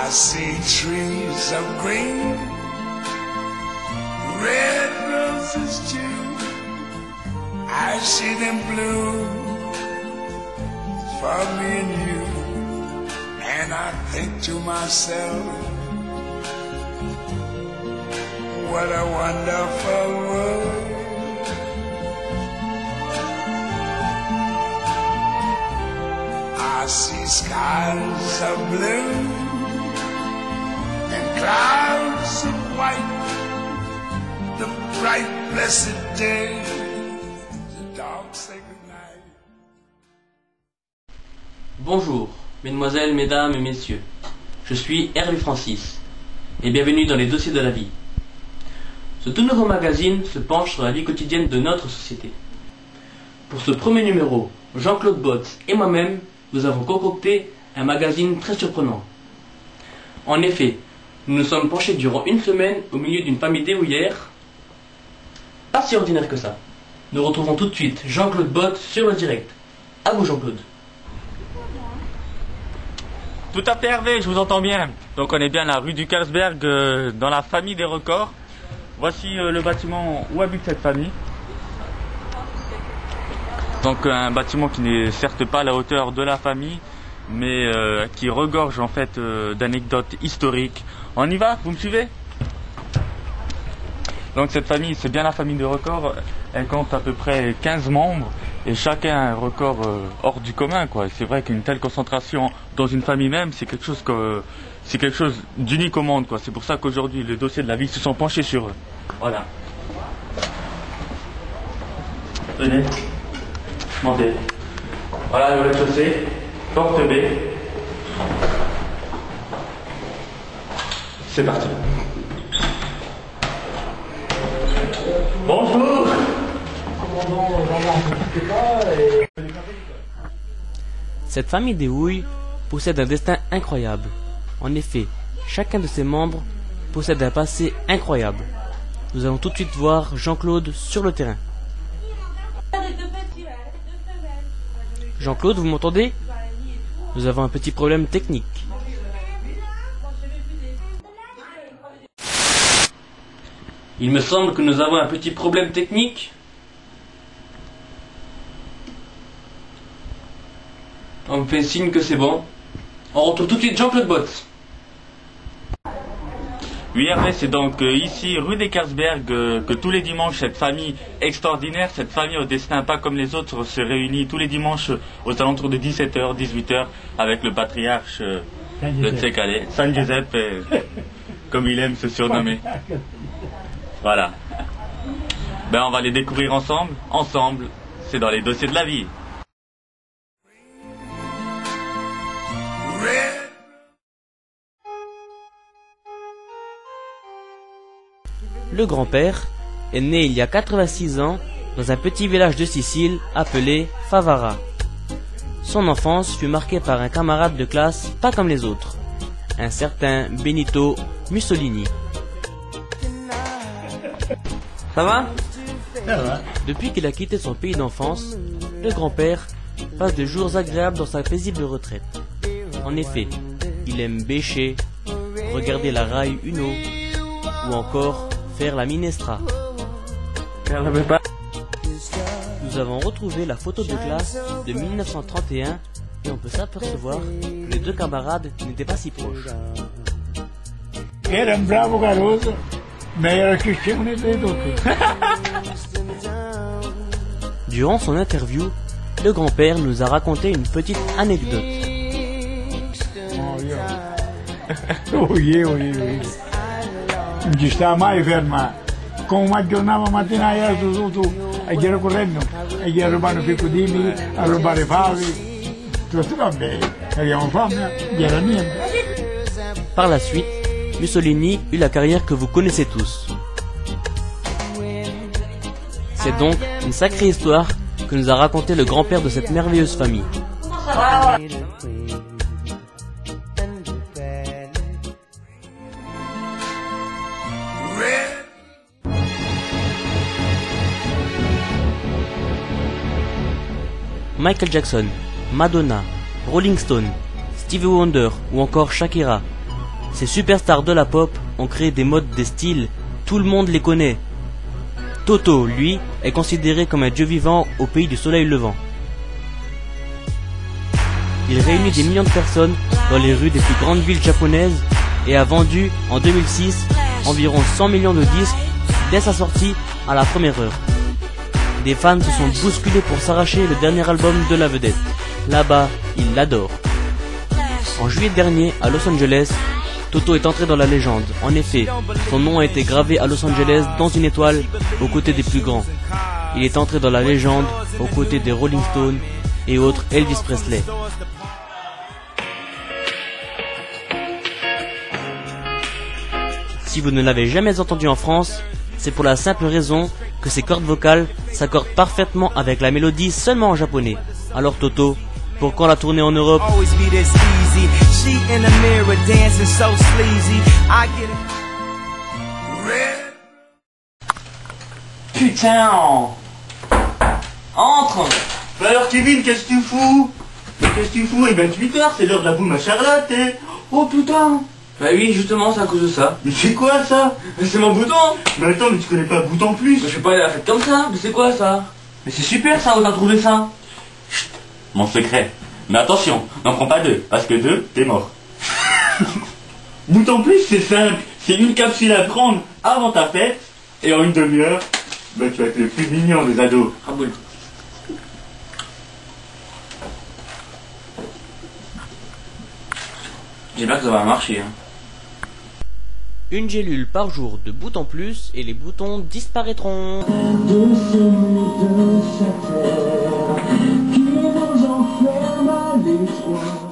I see trees of green, red roses too. I see them blue for me and you. And I think to myself, what a wonderful world. I see skies of blue and clouds of white, the bright blessed day, the dark sacred night. Bonjour, mesdemoiselles, mesdames et messieurs. Je suis Hervé Francis et bienvenue dans les dossiers de la vie. Ce tout nouveau magazine se penche sur la vie quotidienne de notre société. Pour ce premier numéro, Jean-Claude Botz et moi-même, nous avons concocté un magazine très surprenant. En effet, nous nous sommes penchés durant une semaine au milieu d'une famille débrouillère, pas si ordinaire que ça. Nous retrouvons tout de suite Jean-Claude Botz sur le direct. À vous Jean-Claude. Tout à fait Hervé, je vous entends bien. Donc on est bien à la rue du Carlsberg, dans la famille des records. Voici le bâtiment où habite cette famille. Donc un bâtiment qui n'est certes pas à la hauteur de la famille, mais qui regorge en fait d'anecdotes historiques. On y va, vous me suivez? Donc cette famille, c'est bien la famille de records. Elle compte à peu près 15 membres et chacun a un record hors du commun, quoi. C'est vrai qu'une telle concentration dans une famille même, c'est quelque chose d'unique au monde, quoi. C'est pour ça qu'aujourd'hui les dossiers de la vie se sont penchés sur eux. Voilà. Venez. Montez. Voilà le rez-de-chaussée, porte B. C'est parti. Bonjour. Cette famille des Houilles possède un destin incroyable. En effet, chacun de ses membres possède un passé incroyable. Nous allons tout de suite voir Jean-Claude sur le terrain. Jean-Claude, vous m'entendez? Nous avons un petit problème technique. Il me semble que nous avons un petit problème technique. On me fait signe que c'est bon. On retrouve tout de suite Jean-Claude Botz. Oui Hervé, c'est donc ici, rue des Carlsberg, que tous les dimanches, cette famille extraordinaire, cette famille au destin pas comme les autres, se réunit tous les dimanches aux alentours de 17h, 18h, avec le patriarche de Tsekale, San Giuseppe, comme il aime se surnommer. Voilà. Ben on va les découvrir ensemble. Ensemble, c'est dans les dossiers de la vie. Le grand-père est né il y a 86 ans dans un petit village de Sicile appelé Favara. Son enfance fut marquée par un camarade de classe pas comme les autres, un certain Benito Mussolini. Ça va? Ça va. Depuis qu'il a quitté son pays d'enfance, le grand-père passe de jours agréables dans sa paisible retraite. En effet, il aime bêcher, regarder la Rai Uno ou encore faire la minestra. Nous avons retrouvé la photo de classe de 1931 et on peut s'apercevoir que les deux camarades n'étaient pas si proches. Era un bravo garoto, mais era scemo di tutto. Durant son interview, le grand-père nous a raconté une petite anecdote. Io. Non ci sta mai ferma. Come una giornata mattina tutto, e gli era correndo, e gli rubano piccodini, a rubare favi. Tutto va bene, abbiamo fame, gli era niente. Par la suite, Mussolini eut la carrière que vous connaissez tous. C'est donc une sacrée histoire que nous a raconté le grand-père de cette merveilleuse famille. Michael Jackson, Madonna, Rolling Stone, Stevie Wonder ou encore Shakira. Ces superstars de la pop ont créé des modes, des styles, tout le monde les connaît. Toto, lui, est considéré comme un dieu vivant au pays du soleil levant. Il réunit des millions de personnes dans les rues des plus grandes villes japonaises et a vendu en 2006 environ 100 millions de disques dès sa sortie à la première heure. Des fans se sont bousculés pour s'arracher le dernier album de la vedette. Là-bas, ils l'adorent. En juillet dernier, à Los Angeles, Toto est entré dans la légende. En effet, son nom a été gravé à Los Angeles dans une étoile aux côtés des plus grands. Il est entré dans la légende aux côtés des Rolling Stones et autres Elvis Presley. Si vous ne l'avez jamais entendu en France, c'est pour la simple raison que ses cordes vocales s'accordent parfaitement avec la mélodie seulement en japonais. Alors Toto, pourquoi la tournée en Europe? Putain! Entre! Bah alors Kevin, qu'est-ce que tu fous? Qu'est-ce que tu fous? Eh ben 28h, c'est l'heure de la boum à Charlotte, eh. Oh putain! Bah oui, justement, c'est à cause de ça. Mais c'est quoi ça? Mais c'est mon bouton! Mais attends, mais tu connais pas Bout en plus? Je suis pas allé à la fête comme ça, mais c'est quoi ça? Mais c'est super ça, on a trouvé ça! Chut, mon secret. Mais attention, n'en prends pas deux, parce que deux, t'es mort. Bout en plus, c'est simple. C'est une capsule à prendre avant ta fête, et en une demi-heure, bah tu vas être le plus mignon des ados. Raboule. J'espère que ça va marcher, hein. Une gélule par jour de boutons plus et les boutons disparaîtront. Qui nous enferme à l'espoir.